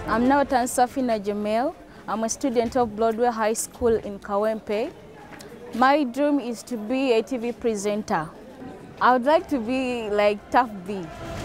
I'm now Tansafina Jamel. I'm a student of Broadway High School in Kawempe. My dream is to be a TV presenter. I would like to be like Tough B.